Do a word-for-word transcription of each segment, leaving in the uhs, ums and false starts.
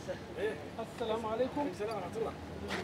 السلام عليكم. السلام ورحمة الله.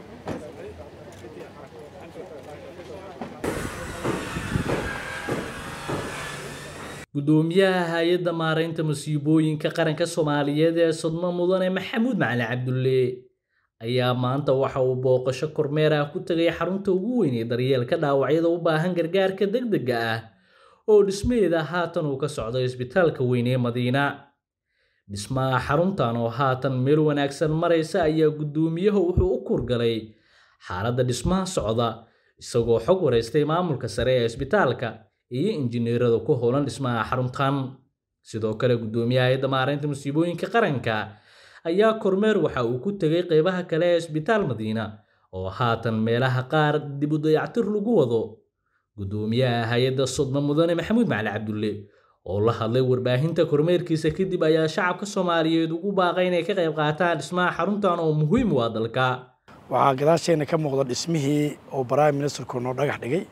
gudoomiyaha hay'adda maareynta masiibooyinka qaranka Soomaaliyeed ee Sodmo Mudane Maxamuud Macalin Cabdulle ayaa maanta waxa uu booqasho kormeer ah ku tagay xarunta ugu weyn ee daryeelka dhaawacyada u baahan gargaarka degdegga ah oo dhismaheeda haatan uu ka socdo isbitaalka weyn ee Madiina. Dhismaha xaruntan oo haatan meel wanaagsan maraysa ayaa gudoomiyaha wuxuu u kurgalay xaaladda dhismaha socda isagoo xog wareystay maamulka sare ee isbitaalka iyo injineerada ku howlan dhismaha xaruntan. Sidoo kale gudoomiyaha hay'adda maareynta masiibooyinka qaranka ayaa kormeer waxa uu ku tagay qaybaha kale ee isbitaal Madiina oo haatan meelaha qaar dib u dayactir lagu wado. Gudoomiyaha hay'adda Sodmo Mudane Maxamuud Macalin Cabdulle oo la hadlay warbaahinta kormeerkiisa kadib ayaa shacabka Soomaaliyeed ugu baaqay inay ka qayb qaataan dhismaha xaruntan oo muhiim u ah dalka. waxaa gadaasheena ka muuqda dhismihii oo Prime Ministerku noo dhagax dhigay.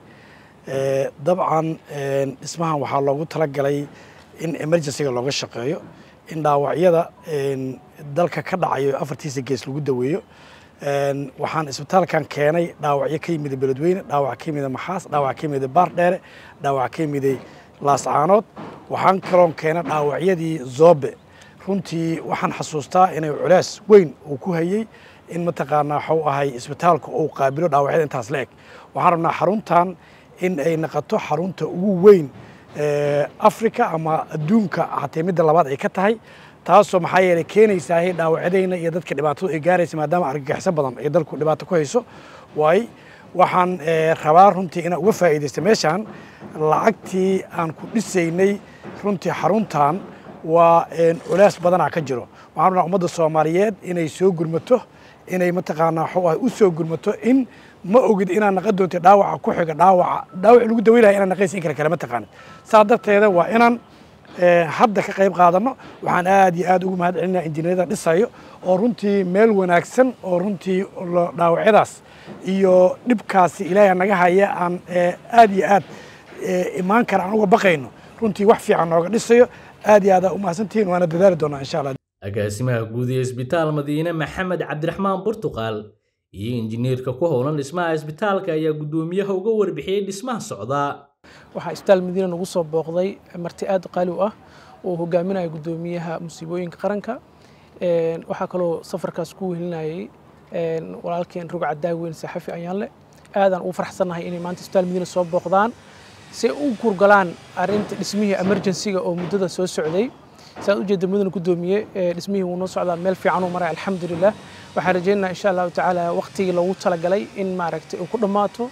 dabcan dhismahan waxaa loogu talagalay in emergency-ga looga shaqeeyo, in dhaawacyada dalka ka dhacayo afartiisa gees lagu daweeyo. waxaan isbitaalkan keenay dhaawacyo ka yimid Beledweyne, dhaawac ka yimid Maxaas, dhaawac ka yimid Baardheere, dhaawac ka yimid Laascaanood. waxaan kaloon keenay dhaawacyadii Zoobe. runtii waxaan xasuustaa inay culays weyn uu ku hayay in mataqaanaa waxuu ahay isbitaalku uu qaabilo dhaawacyada intaas la eg. waxaan rabnaa xaruntan in ay noqoto xarunta ugu weyn Afrika ama adduunka hataa midda labaad ay ka tahay, taasoo maxaa yeelay keenaysaa dhaawacyadayna iyo dadka dhibaatada ay gaaraysa maadaama argagaxis badan ay dalku dhibaato ku hayso. waay waxaan rabaa runtii inaan uga faa'iidaysto meeshaan lacagtii aan ku dhisaynay runtii xaruntan waa culays badanaa ka jiro. waxaan rabnaa ummadda Soomaaliyeed inay soo gurmato, inay mataqaanaa waxuu ahay u soo gurmato in ma ogid inaan naqan doonto dhaawaca ku xiga dhaawaca dhaawac lagu daweynayo inaan naqaysa in kale kale ma taqaanid. saa darteeda waa inaan hadda ka qayb qaadano. waxaan aad iyo aad ugu mahad celinaa injineerada dhisayo oo runtii meel wanaagsan oo runtii dhaawacyadaas iyo dhibkaasi ilaahay naga haya aan aad iyo aad imaan kara aan uga baqayno runtii wax fiican nooga dhisayo. aad iyo aad u mahadsantihiin, waana dadaali doonaa insha Allah. agaasimaha guud ee isbitaal Madiina Maxamed Cabdiraxmaan Portugal iyo injineerka ku howlan dhismaha isbitaalka ayaa gudoomiyaha uga warbixiyay dhismaha socda. waxaa isbitaal Madiina nagu soo booqday marti aad qaali u ah oo hogaaminaya gudoomiyaha musiibooyinka qaranka. een waxaa kaloo safarkaas ku wehelinayay een walaalkeen Rugca Daaweyn Saxafi Ayaanle. aadan u faraxsanahay inay maanta isbitaal Madiina soo booqdaan si u kurgalaan arrinta dhismihii emergency-ga oo muddada soo socday. saad u jeedo mudane gudoomiye dhismihii wuu noo socdaa meel fiican uu maray alxamdulillah. waxaan rajaynaynaa insha Allah tacaala waqtigii loogu talagalay in maaragtay uu ku dhamaato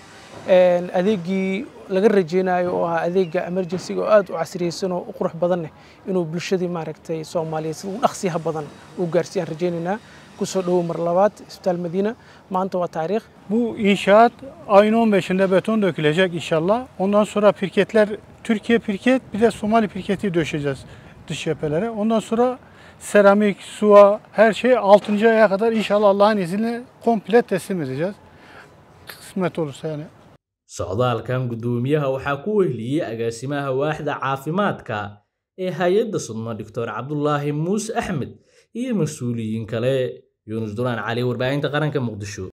adeegii laga rajaynayo oo ahaa adeega emergency-ga oo aad u casriyeysan oo u qurux badan inuu bulshadii maaragtay Soomaaliyeed si u dhaqsiyaha badan u gaarsiiyaan rajaynaynaa. kusoo dhawo mar labaad isbitaal Madiina maanta waa taariikh. Bu inşaat ayın on beşinde beton dökülecek inşallah. Ondan sonra pirketler, Türkiye pirket bir de Somali pirketi döşeceğiz dış cephelere. Ondan sonra seramik, suya her şey altıncı aya kadar inşallah Allah'ın izniyle komple teslim edeceğiz. Kısmet olursa yani. Socdaalkan gudoomiyaha waxaa ku weheliyay agaasimaha waaxda caafimaadka ee hay'adda Sodmo Doctor Cabdullaahi Muuse Axmed iyo mas'uuliyiin kale. Yunus Duraan Cali, warbaahinta qaranka Muqdisho.